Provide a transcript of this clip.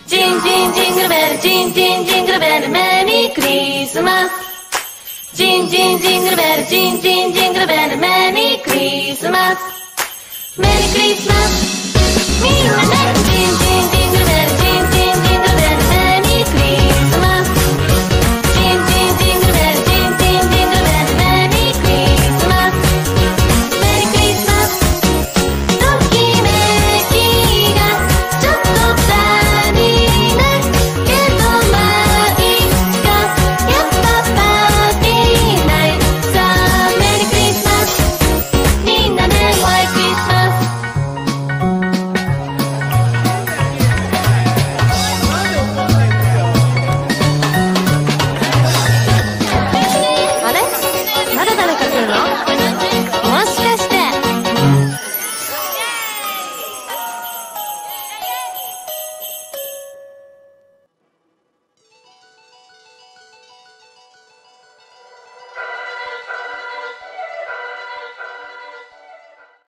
ジンジンジングルベル、ジンジンジングルベル、メリークリスマス。ジンジンジングルベル、ジンジンジングルベル、メリークリスマス。メリークリスマス。みんなでジンジンジングルベル